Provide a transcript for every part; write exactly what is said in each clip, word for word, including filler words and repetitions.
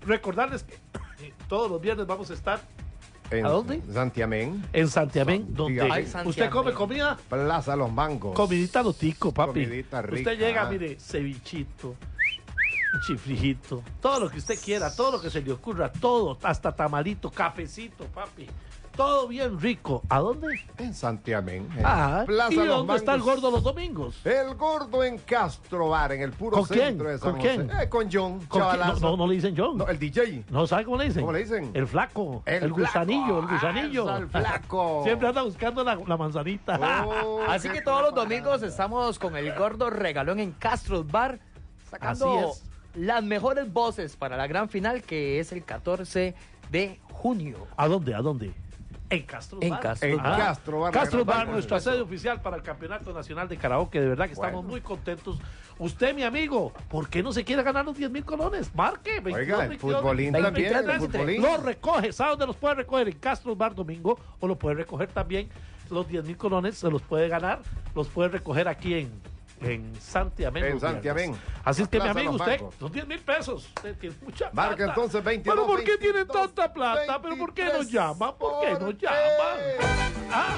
recordarles que todos los viernes vamos a estar. En ¿A dónde? Santiamén. En Santiamén, donde Ay, usted come comida. Plaza Los Mangos. Comidita notico, papi. Comidita rica. Usted llega, mire, cevichito, chifrijito, todo lo que usted quiera, todo lo que se le ocurra, todo, hasta tamalito, cafecito, papi. Todo bien rico. ¿A dónde? En Santiamén. En Ah, Plaza ¿y Los dónde está el Mangos. gordo los domingos? El gordo en Castro Bar, en el puro ¿Con quién? centro de San ¿Con José. quién? Eh, con John, ¿Con quién? No, chavalazo. no, no le dicen John. No, el D J. ¿No sabe cómo le dicen? ¿Cómo le dicen? El flaco. El, El gusanillo, flaco. el gusanillo. Ah, el flaco. Siempre anda buscando la, la manzanita. Oh, Así qué que todos los preparado. domingos estamos con el gordo regalón en Castro Bar, sacando Así es. las mejores voces para la gran final que es el catorce de junio. ¿A dónde? ¿A dónde? En Castro En Bar. Castro En Bar. Castro Bar. Castro la gran Bar, vaina. nuestra sede oficial para el Campeonato Nacional de Karaoke. De verdad que estamos Bueno. muy contentos. Usted, mi amigo, ¿por qué no se quiere ganar los diez mil colones? Marque. veintidós, Oiga, el veintidós, futbolín veintitrés, también, el veintitrés. futbolín. Lo recoge. ¿Sabe dónde los puede recoger? En Castro Bar domingo. O lo puede recoger también. Los diez mil colones se los puede ganar. Los puede recoger aquí en, en Santiamén. En los viernes. Santiamén. Así es que, mi Plaza amigo, Los usted, Bancos. son diez mil pesos. Usted tiene mucha plata. Marca entonces veintidós, ¿Pero por qué tiene veintidós, tanta plata? ¿Pero por qué nos veintitrés? llama? ¿Por qué nos ¿Por llama? qué? ¿Ah?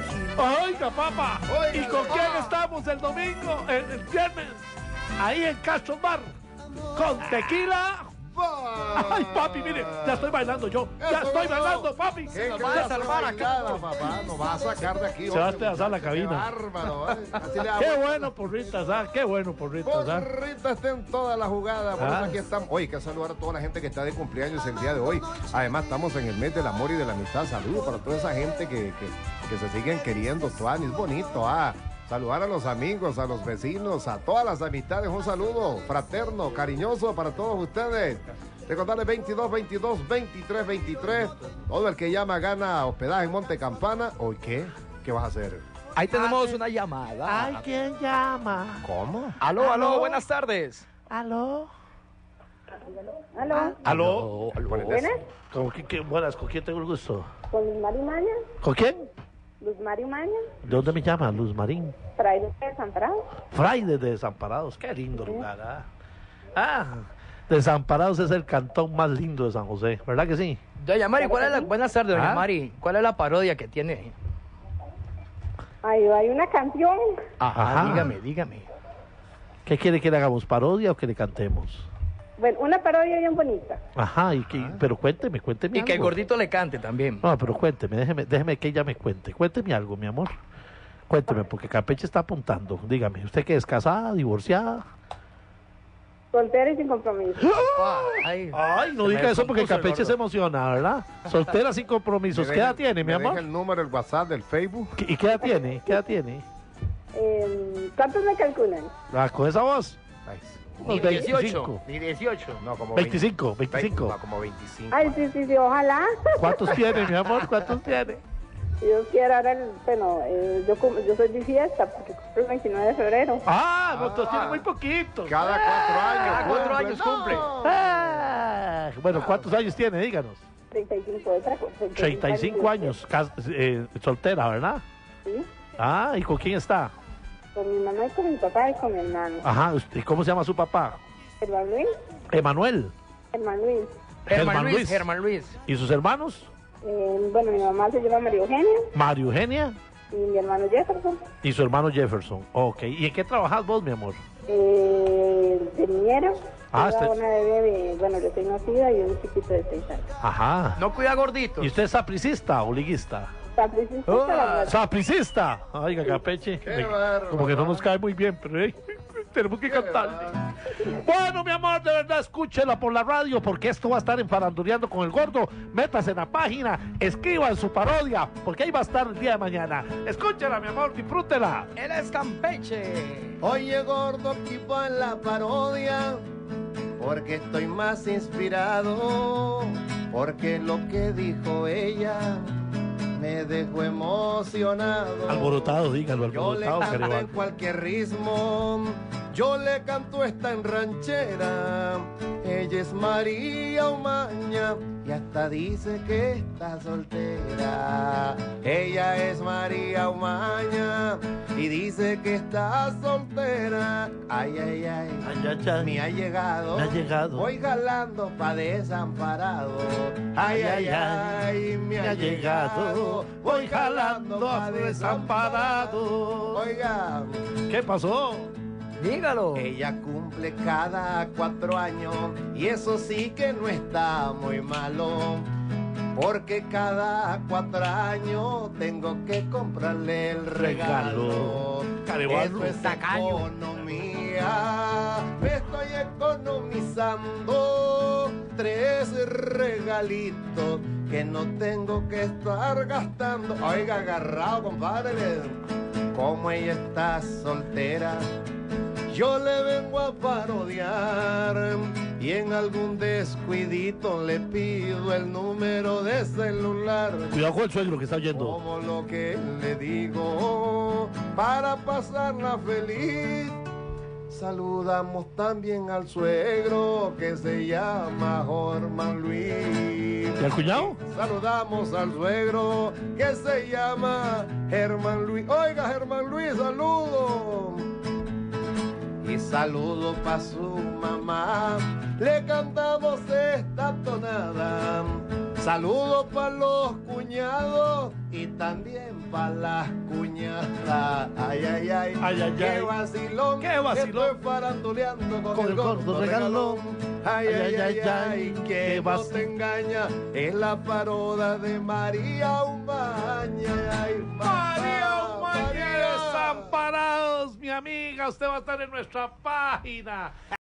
Oiga, papá. Oiga, ¿Y con quién ah. estamos el domingo, el, el viernes? Ahí en Castro Bar. Con tequila. Ay, papi, mire, ya estoy bailando yo. Ya Eso, estoy eso. bailando, papi. ¿Qué nos va a clase salvar de acá. bailada, papá? Nos va a sacar de aquí. Se va a hombre, despedazar la muchacho, cabina. Qué bárbaro, ¿eh? Así le hago. Qué bueno, porritas, ¿ah? Qué bueno, porritas, ¿ah? Porrita está en toda la jugada. Por Ah. eso aquí estamos. Oye, que saludar a toda la gente que está de cumpleaños el día de hoy. Además, estamos en el mes del amor y de la amistad. Saludos para toda esa gente que, que, que se siguen queriendo. Tuani, es bonito, ah. Saludar a los amigos, a los vecinos, a todas las amistades. Un saludo fraterno, cariñoso para todos ustedes. Recordarles veintidós, veintidós, veintitrés, veintitrés. Todo el que llama gana hospedaje en Monte Campana. ¿Hoy qué? ¿Qué vas a hacer? Ahí tenemos una llamada. Ay, ¿quién llama? ¿Cómo? Aló, aló, ¿Aló? buenas tardes. ¿Aló? ¿Aló? ¿Aló? aló. ¿Buenas? ¿Con quién, qué- buenas, ¿con quién tengo el gusto? ¿Con Luz Mario Maña? ¿Con quién? ¿Luz Mario Maña? ¿De dónde me llama? Luz Marín. ¿Fraile de Desamparado? Frailes de Desamparados, qué lindo lugar, ¿ah? Ah, Desamparados es el cantón más lindo de San José, ¿verdad que sí? Doña Mari, ¿cuál es la, buenas tardes, doña ¿Ah? Mari. ¿Cuál es la parodia que tiene? Ay, hay una canción. Ajá, Ajá. dígame, dígame. ¿Qué quiere que le hagamos, parodia o que le cantemos? Bueno, una parodia bien bonita. Ajá, y que, pero cuénteme, cuénteme Y que el algo. gordito le cante también. No, pero cuénteme, déjeme, déjeme que ella me cuente. Cuénteme algo, mi amor. Cuénteme, porque Campeche está apuntando. Dígame, ¿usted qué es, casada, divorciada? Soltera y sin compromiso. Ah, ay, Ay, no se me diga eso porque descompuso el Campeche se gordo. emociona, ¿verdad? Soltera sin compromisos. Me ¿Qué edad deja- tiene, mi me deja amor? el número, el WhatsApp del Facebook. ¿Y qué edad tiene? ¿Qué edad tiene? Eh, ¿Cuántos me calculan? Ah, ¿con esa voz? Ay, Ni Unos dieciocho, veinticinco. ni dieciocho. no, como veinticinco, veinte, veinticinco. No, como veinticinco. Ay, sí, sí, sí, ojalá. ¿Cuántos tiene, mi amor? ¿Cuántos tiene? Si Dios quiera, ahora, el- bueno, eh, yo, cum- yo soy de fiesta porque cumplo el veintinueve de febrero. Ah, nosotros tiene muy poquito. Cada cuatro años. Cada cuatro cumple. años cumple. Ah, bueno, ¿cuántos años tiene? Díganos. treinta y cinco de otra cosa. treinta y cinco años, cas- eh, soltera, ¿verdad? Sí, Ah, ¿y con quién está? con mi mamá y con mi papá y con mi hermano. Ajá, ¿y cómo se llama su papá? Germán Luis, Emanuel. Germán Luis. Germán, Germán Luis, Luis. Germán Luis. ¿Y sus hermanos? Eh, bueno, mi mamá se llama María Eugenia María Eugenia y mi hermano Jefferson. y su hermano Jefferson. Ok, ¿y en qué trabajas vos, mi amor? Eh, de niñera. Ah, Tengo este- una bebé de, bueno, recién nacida y un chiquito de seis años. Ajá. No cuida gorditos. ¿Y usted es sapricista o liguista? Sapricista, Ah, la verdad. ¡Sapricista! Oiga, Campeche. Qué me- bárbaro. como que no nos cae muy bien, pero eh, tenemos que cantarle. Bueno, mi amor, de verdad, escúchela por la radio, porque esto va a estar en Farandureando con el Gordo. Métase en la página, escriba en su parodia, porque ahí va a estar el día de mañana. Escúchela, mi amor, disfrútela. Él es Campeche. Oye, gordo, aquí va la parodia, porque estoy más inspirado, porque lo que dijo ella me dejó emocionado. Alborotado, dígalo, Yo le alborotado, canto en Garibaldi. cualquier ritmo, yo le canto esta en ranchera, ella es María Umaña y hasta dice que está soltera. Ella es María Umaña y dice que está soltera. Ay, ay, ay, Ay, ay, ay. me ha llegado, Me ha llegado. voy jalando pa' desamparado. Ay, ay, ay, me ha llegado, voy jalando pa' desamparado. Oiga, ¿Qué pasó? Dígalo. ella cumple cada cuatro años y eso sí que no está muy malo. Porque cada cuatro años tengo que comprarle el regalo. Regalo. Eso es Tacaño. economía. Me estoy economizando tres regalitos que no tengo que estar gastando. Oiga, agarrado, compadre. Como ella está soltera, yo le vengo a parodiar y en algún descuidito le pido el número de celular. Cuidado con el suegro que está oyendo. Como lo que le digo, para pasarla feliz. Saludamos también al suegro que se llama Jorman Luis. ¿Y al cuñado? Saludamos al suegro que se llama Germán Luis. Oiga, Germán Luis, saludo. Y saludo pa' su mamá, le cantamos esta tonada. Saludo pa' los cuñados y también pa' las cuñadas. Ay, ay, ay, Ay, ay, qué ay. vacilón, Qué vacilón. estoy faranduleando con, Con el el gordo gordo regalón. regalón. Ay, ay, ay, ay, qué que no vacilón. te engaña, es la paroda de María Umaña. Ay, María papá, Umaña, María. desamparados, mi amiga. Usted va a estar en nuestra página.